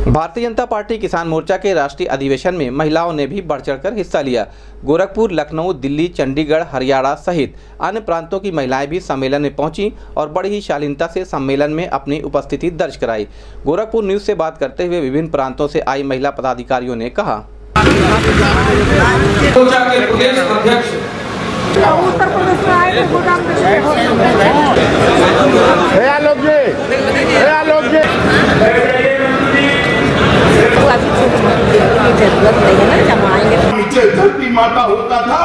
Bharatiya Janata party किसान मोर्चा के राष्ट्रीय अधिवेशन में महिलाओं ने भी बढ़ चढ़कर हिस्सा लिया। गोरखपुर, लखनऊ, दिल्ली, चंडीगढ़, हरियाणा सहित अन्य प्रांतों की महिलाएं भी सम्मेलन में पहुंची और बड़ी ही शालीनता से सम्मेलन में अपनी उपस्थिति दर्ज कराई। गोरखपुर न्यूज से बात करते हुए विभिन्न प्रांतों से आई महिला पदाधिकारियों ने कहा, उत्तर प्रदेश में आए जरूरत नहीं है ना, जमाएंगे नीचे धरती माता होता था।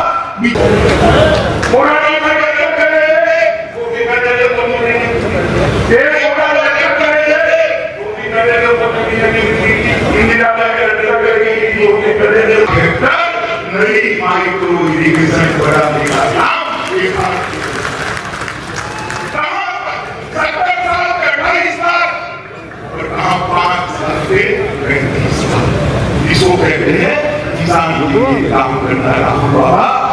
इसको कहते हैं किसान के लिए काम करना।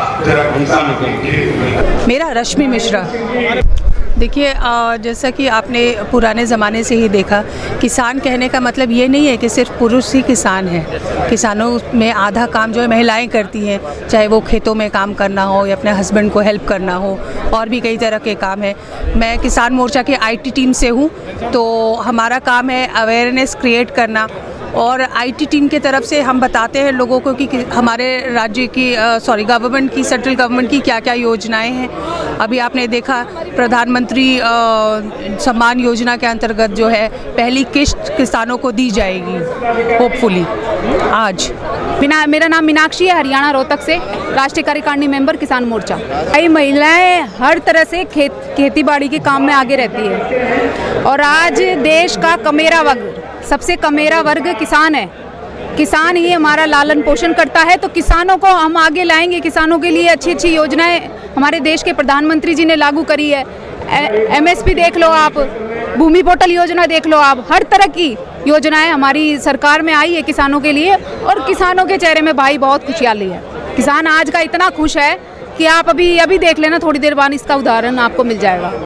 मेरा रश्मि मिश्रा। देखिए, जैसा कि आपने पुराने ज़माने से ही देखा, किसान कहने का मतलब ये नहीं है कि सिर्फ पुरुष ही किसान हैं। किसानों में आधा काम जो है महिलाएं करती हैं, चाहे वो खेतों में काम करना हो या अपने हस्बैंड को हेल्प करना हो, और भी कई तरह के काम हैं। मैं किसान मोर्चा के IT टीम से हूँ, तो हमारा काम है अवेयरनेस क्रिएट करना, और IT टीम के तरफ से हम बताते हैं लोगों को कि हमारे राज्य की गवर्नमेंट की, सेंट्रल गवर्नमेंट की क्या क्या योजनाएं हैं। अभी आपने देखा प्रधानमंत्री सम्मान योजना के अंतर्गत जो है पहली किस्त किसानों को दी जाएगी होपफुली आज। मेरा नाम मीनाक्षी है, हरियाणा रोहतक से, राष्ट्रीय कार्यकारिणी मेंबर किसान मोर्चा। कई महिलाएं हर तरह से खेती बाड़ी के काम में आगे रहती है, और आज देश का कमेरा वर्ग, सबसे कमेरा वर्ग किसान है। किसान ही हमारा लालन पोषण करता है, तो किसानों को हम आगे लाएंगे। किसानों के लिए अच्छी अच्छी योजनाएं हमारे देश के प्रधानमंत्री जी ने लागू करी है। MSP देख लो आप, भूमि पोर्टल योजना देख लो आप, हर तरह की योजनाएं हमारी सरकार में आई है किसानों के लिए, और किसानों के चेहरे में भाई बहुत खुशहाली है। किसान आज का इतना खुश है कि आप अभी देख लेना, थोड़ी देर बाद इसका उदाहरण आपको मिल जाएगा।